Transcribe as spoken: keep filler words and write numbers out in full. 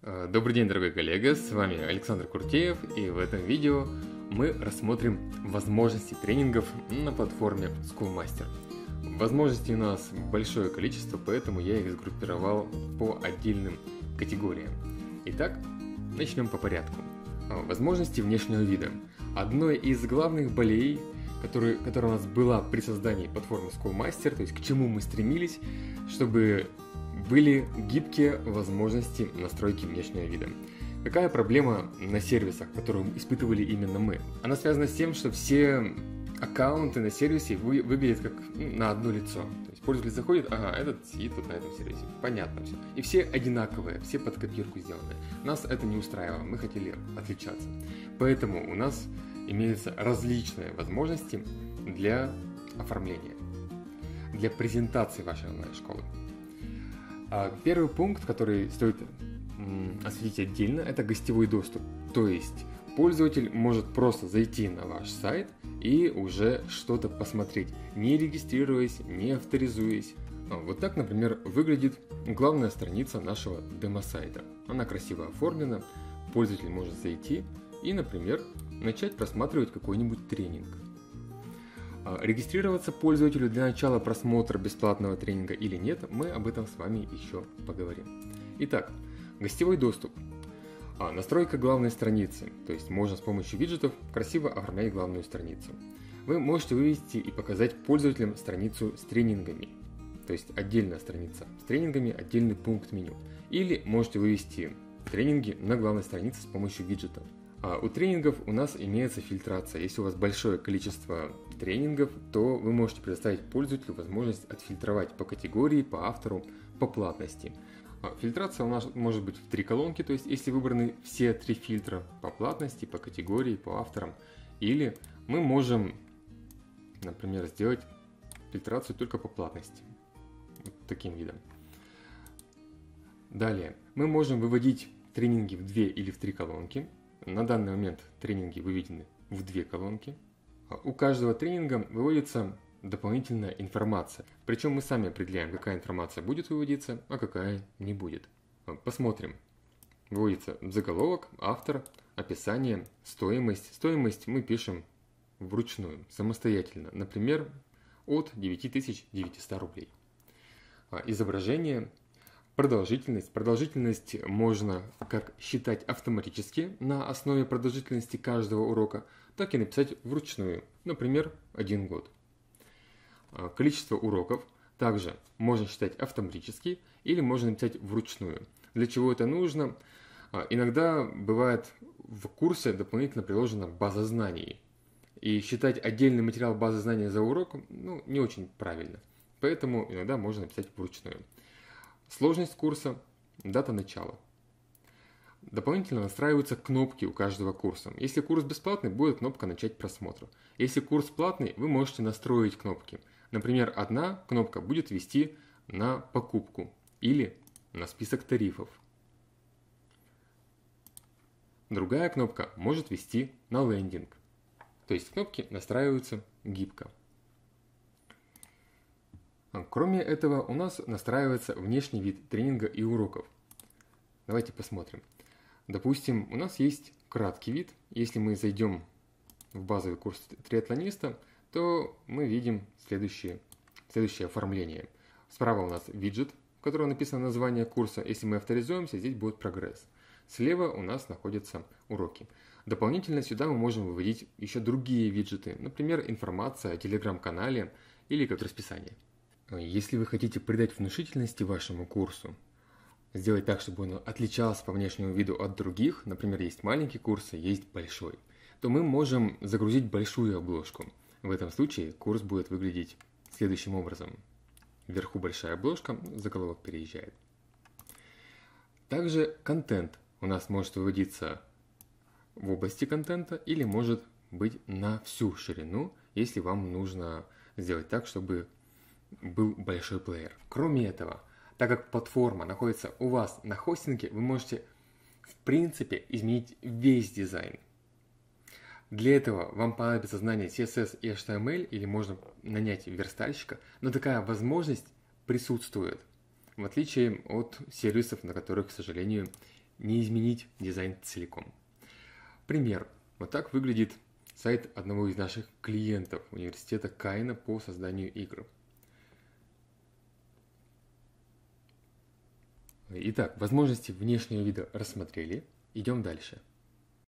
Добрый день, дорогой коллега, с вами Александр Куртеев, и в этом видео мы рассмотрим возможности тренингов на платформе Schoolmaster. Возможностей у нас большое количество, поэтому я их сгруппировал по отдельным категориям. Итак, начнем по порядку. Возможности внешнего вида. Одной из главных болей, который, которая у нас была при создании платформы Schoolmaster, то есть к чему мы стремились, чтобы были гибкие возможности настройки внешнего вида. Какая проблема на сервисах, которую испытывали именно мы? Она связана с тем, что все аккаунты на сервисе вы, выглядят как на одно лицо. То есть пользователь заходит, ага, этот сидит тут на этом сервисе. Понятно все. И все одинаковые, все под копирку сделаны. Нас это не устраивало, мы хотели отличаться. Поэтому у нас имеются различные возможности для оформления, для презентации вашей онлайн-школы. Первый пункт, который стоит осветить отдельно, это гостевой доступ. То есть пользователь может просто зайти на ваш сайт и уже что-то посмотреть, не регистрируясь, не авторизуясь. Вот так, например, выглядит главная страница нашего демо-сайта. Она красиво оформлена, пользователь может зайти и, например, начать просматривать какой-нибудь тренинг. Регистрироваться пользователю для начала просмотра бесплатного тренинга или нет, мы об этом с вами еще поговорим. Итак, гостевой доступ. Настройка главной страницы, то есть можно с помощью виджетов красиво оформлять главную страницу. Вы можете вывести и показать пользователям страницу с тренингами, то есть отдельная страница с тренингами, отдельный пункт меню. Или можете вывести тренинги на главной странице с помощью виджетов. А у тренингов у нас имеется фильтрация. Если у вас большое количество тренингов, то вы можете предоставить пользователю возможность отфильтровать по категории, по автору, по платности. Фильтрация у нас может быть в три колонки, то есть если выбраны все три фильтра по платности, по категории, по авторам. Или мы можем, например, сделать фильтрацию только по платности. Вот таким видом. Далее, мы можем выводить тренинги в две или в три колонки. На данный момент тренинги выведены в две колонки. У каждого тренинга выводится дополнительная информация. Причем мы сами определяем, какая информация будет выводиться, а какая не будет. Посмотрим. Выводится заголовок, автор, описание, стоимость. Стоимость мы пишем вручную, самостоятельно. Например, от девять тысяч девятисот рублей. Изображение. Продолжительность. Продолжительность можно как считать автоматически на основе продолжительности каждого урока, так и написать вручную, например, один год. Количество уроков также можно считать автоматически или можно написать вручную. Для чего это нужно? Иногда бывает в курсе дополнительно приложена база знаний. И считать отдельный материал базы знаний за урок ну, не очень правильно. Поэтому иногда можно написать вручную. Сложность курса, дата начала. Дополнительно настраиваются кнопки у каждого курса. Если курс бесплатный, будет кнопка «Начать просмотр». Если курс платный, вы можете настроить кнопки. Например, одна кнопка будет вести на покупку или на список тарифов. Другая кнопка может вести на лендинг. То есть кнопки настраиваются гибко. Кроме этого, у нас настраивается внешний вид тренинга и уроков. Давайте посмотрим. Допустим, у нас есть краткий вид. Если мы зайдем в базовый курс триатлониста, то мы видим следующее, следующее оформление. Справа у нас виджет, в котором написано название курса. Если мы авторизуемся, здесь будет прогресс. Слева у нас находятся уроки. Дополнительно сюда мы можем выводить еще другие виджеты. Например, информация о телеграм-канале или как расписание. Если вы хотите придать внушительности вашему курсу, сделать так, чтобы он отличался по внешнему виду от других, например, есть маленький курс, есть большой, то мы можем загрузить большую обложку. В этом случае курс будет выглядеть следующим образом. Вверху большая обложка, заголовок переезжает. Также контент у нас может выводиться в области контента или может быть на всю ширину, если вам нужно сделать так, чтобы был большой плеер. Кроме этого, так как платформа находится у вас на хостинге, вы можете в принципе изменить весь дизайн. Для этого вам понадобится знание си эс эс и эйч ти эм эль или можно нанять верстальщика, но такая возможность присутствует, в отличие от сервисов, на которых, к сожалению, не изменить дизайн целиком. Пример. Вот так выглядит сайт одного из наших клиентов университета Каина по созданию игр. Итак, возможности внешнего вида рассмотрели. Идем дальше.